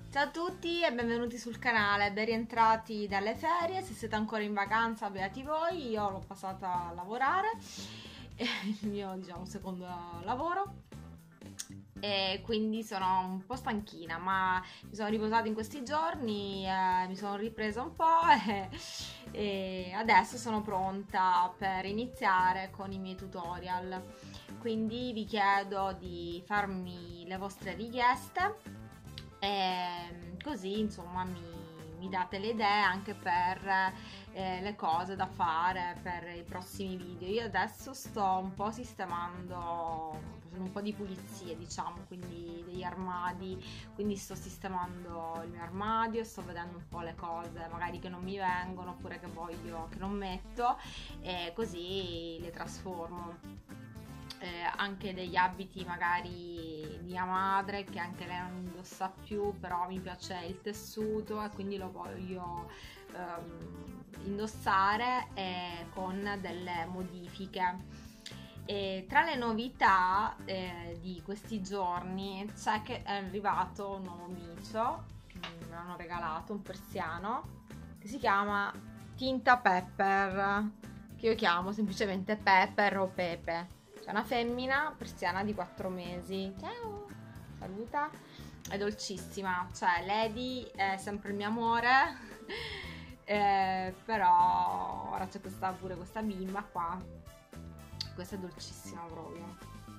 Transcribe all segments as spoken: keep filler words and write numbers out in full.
Ciao a tutti e benvenuti sul canale, ben rientrati dalle ferie. Se siete ancora in vacanza, beati voi. Io l'ho passata a lavorare, è il mio, diciamo, secondo lavoro, e quindi sono un po' stanchina, ma mi sono riposata in questi giorni, eh, mi sono ripresa un po' e, e adesso sono pronta per iniziare con i miei tutorial. Quindi vi chiedo di farmi le vostre richieste e così insomma mi, mi date le idee anche per eh, le cose da fare per i prossimi video. Io adesso sto un po' sistemando, facendo un po' di pulizie, diciamo, quindi degli armadi, quindi sto sistemando il mio armadio, sto vedendo un po' le cose magari che non mi vengono oppure che voglio, che non metto, e così le trasformo. Eh, anche degli abiti magari di mia madre che anche lei non indossa più, però mi piace il tessuto e quindi lo voglio ehm, indossare eh, con delle modifiche. E tra le novità eh, di questi giorni c'è che è arrivato un nuovo micio, me l'hanno regalato, un persiano, che si chiama Tinta Pepper, che io chiamo semplicemente Pepper o Pepe. C'è una femmina persiana di quattro mesi. Ciao! Saluta! È dolcissima. Cioè, Lady è sempre il mio amore. eh, però ora c'è questa, pure questa bimba qua. Questa è dolcissima proprio.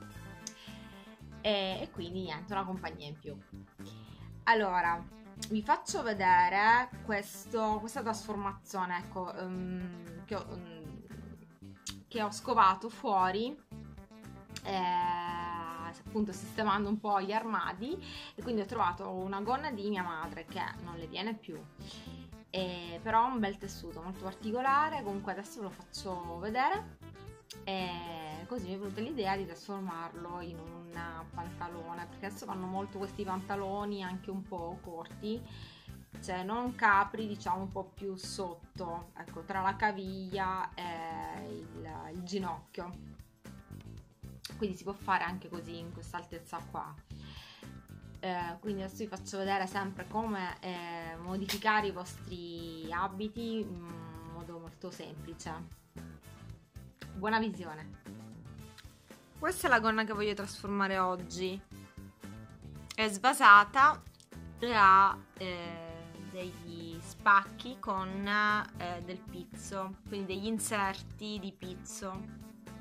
E, e quindi niente, una compagnia in più. Allora, vi faccio vedere questo, questa trasformazione, ecco, um, che, ho, um, che ho scovato fuori. Eh, appunto sistemando un po' gli armadi, e quindi ho trovato una gonna di mia madre che non le viene più, eh, però ha un bel tessuto molto particolare. Comunque adesso ve lo faccio vedere e così mi è venuta l'idea di trasformarlo in un pantalone, perché adesso vanno molto questi pantaloni anche un po' corti, cioè non capri, diciamo un po' più sotto, ecco, tra la caviglia e il, il ginocchio. Quindi si può fare anche così, in questa altezza qua. Eh, quindi adesso vi faccio vedere sempre come eh, modificare i vostri abiti in modo molto semplice. Buona visione. Questa è la gonna che voglio trasformare oggi. È svasata e ha eh, degli spacchi con eh, del pizzo, quindi degli inserti di pizzo.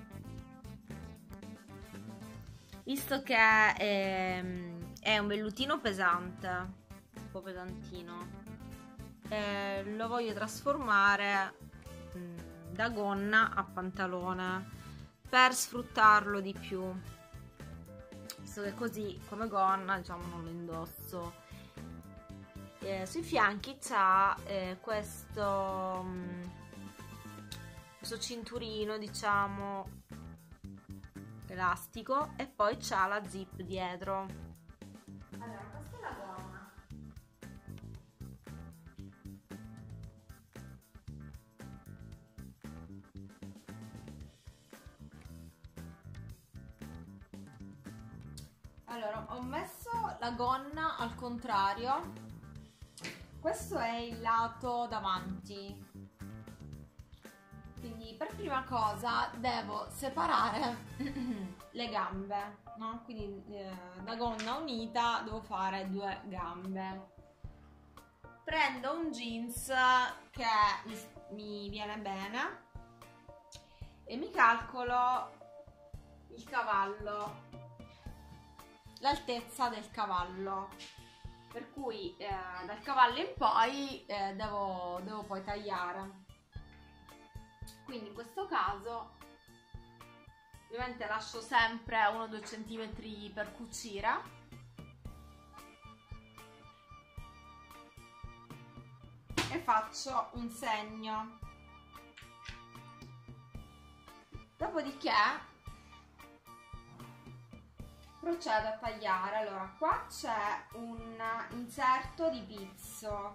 Visto che è, è un vellutino pesante, un po' pesantino, eh, lo voglio trasformare mh, da gonna a pantalone per sfruttarlo di più, visto che così come gonna, diciamo, non lo indosso. Eh, sui fianchi c'ha eh, questo, mh, questo cinturino, diciamo, elastico, e poi c'ha la zip dietro. Allora, questa è la gonna. Allora, ho messo la gonna al contrario. Questo è il lato davanti. Quindi per prima cosa devo separare le gambe, no? Quindi eh, da gonna unita devo fare due gambe. Prendo un jeans che mi, mi viene bene e mi calcolo il cavallo, l'altezza del cavallo, per cui eh, dal cavallo in poi eh, devo, devo poi tagliare. Quindi in questo caso ovviamente lascio sempre uno o due centimetri per cucire e faccio un segno. Dopodiché procedo a tagliare. Allora, qua c'è un inserto di pizzo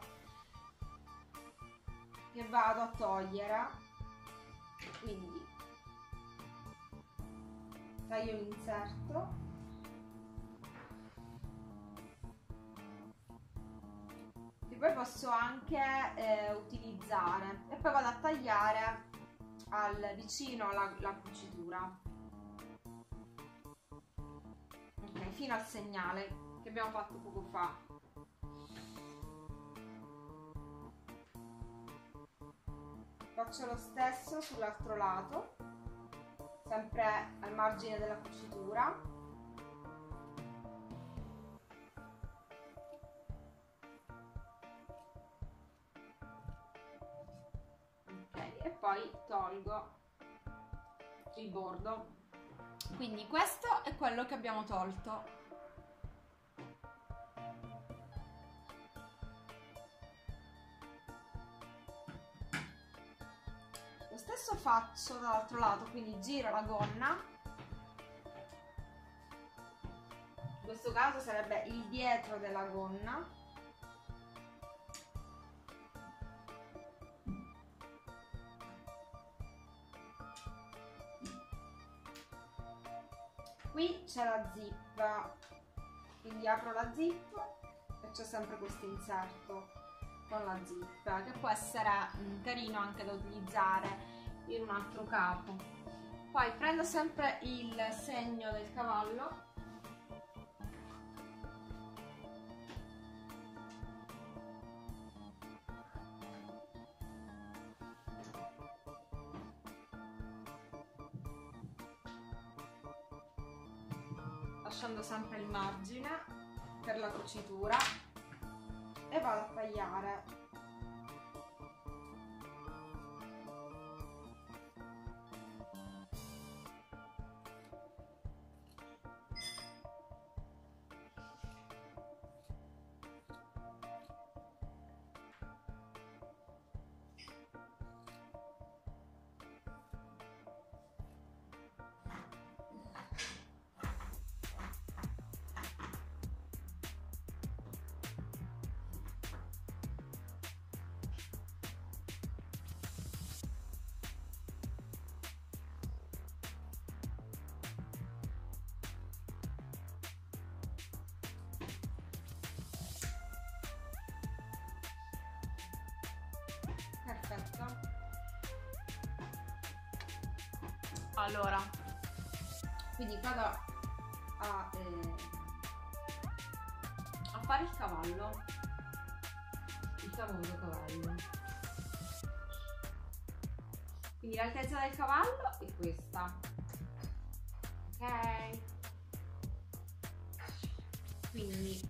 che vado a togliere, quindi taglio l'inserto poi posso anche eh, utilizzare, e poi vado a tagliare al vicino alla, alla cucitura, ok, fino al segnale che abbiamo fatto poco fa. Faccio lo stesso sull'altro lato, sempre al margine della cucitura. E poi tolgo il bordo, quindi questo è quello che abbiamo tolto. Lo stesso faccio dall'altro lato, quindi giro la gonna, in questo caso sarebbe il dietro della gonna. Qui c'è la zip, quindi apro la zip e c'è sempre questo inserto con la zip, che può essere mm, carino anche da utilizzare in un altro capo. Poi prendo sempre il segno del cavallo, lasciando sempre il margine per la cucitura, e vado a tagliare. Perfetto. Allora, quindi vado a, eh, a fare il cavallo, il famoso cavallo. Quindi l'altezza del cavallo è questa, ok? Quindi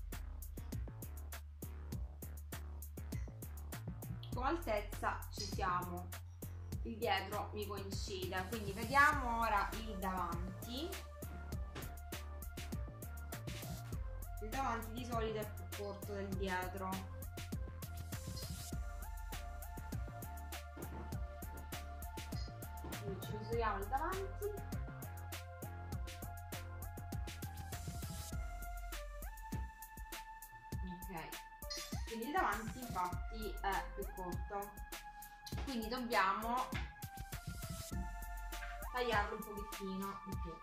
come altezza ci siamo, il dietro mi coincide, quindi vediamo ora il davanti. Il davanti di solito è più corto del dietro, quindi ci misuriamo il davanti. Ok, quindi il davanti infatti è più corto, quindi dobbiamo tagliarlo un pochettino di più.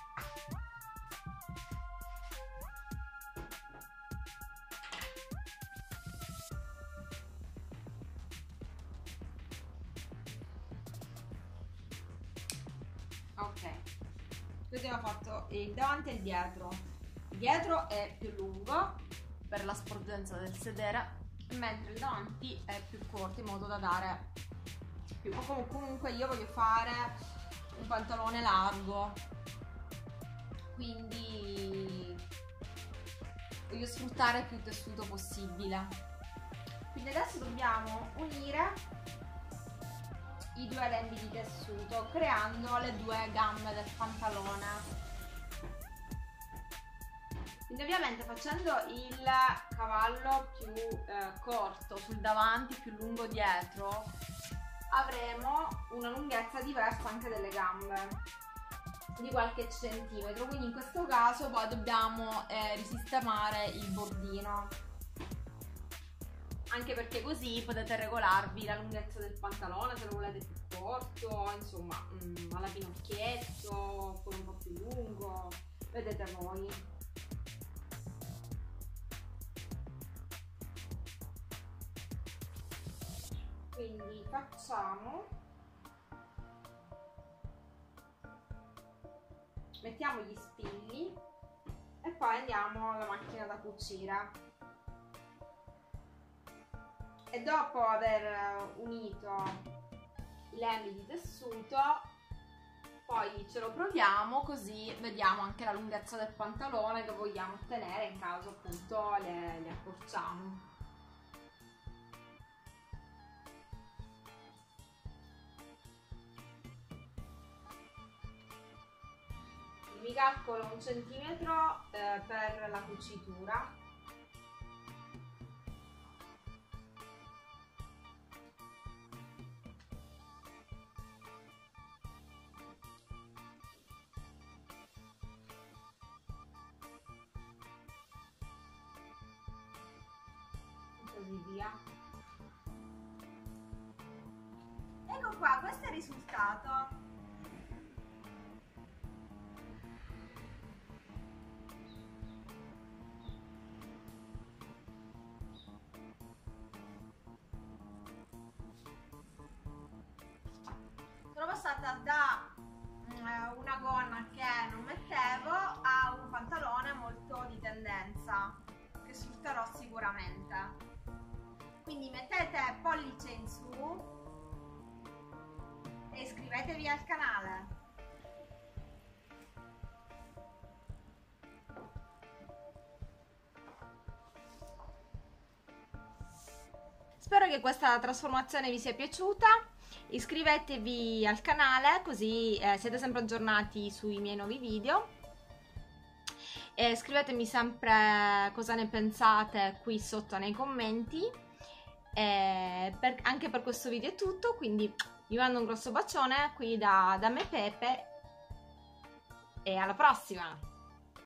Ok, così abbiamo fatto il davanti e il dietro. Il dietro è più lungo per la sporgenza del sedere, mentre il davanti è più corto in modo da dare più. O comunque io voglio fare un pantalone largo, quindi voglio sfruttare più tessuto possibile. Quindi adesso dobbiamo unire i due lembi di tessuto creando le due gambe del pantalone. Quindi ovviamente facendo il cavallo più eh, corto sul davanti, più lungo dietro, avremo una lunghezza diversa anche delle gambe, di qualche centimetro, quindi in questo caso poi dobbiamo eh, risistemare il bordino, anche perché così potete regolarvi la lunghezza del pantalone se lo volete più corto, insomma mh, alla pinocchietto, oppure un po' più lungo, vedete voi. quindi facciamo, mettiamo gli spilli e poi andiamo alla macchina da cucire. E dopo aver unito i lembi di tessuto, poi ce lo proviamo, così vediamo anche la lunghezza del pantalone che vogliamo ottenere in caso appunto le, le accorciamo. Mi calcolo un centimetro eh, per la cucitura. Così via. Ecco qua, questo è il risultato. Sono passata da eh, una gonna che non mettevo a un pantalone molto di tendenza che sfrutterò sicuramente. Quindi mettete pollice in su e iscrivetevi al canale. Spero che questa trasformazione vi sia piaciuta. Iscrivetevi al canale così eh, siete sempre aggiornati sui miei nuovi video. E scrivetemi sempre cosa ne pensate qui sotto nei commenti. E per, anche per questo video è tutto, quindi vi mando un grosso bacione qui da, da me Pepe e alla prossima!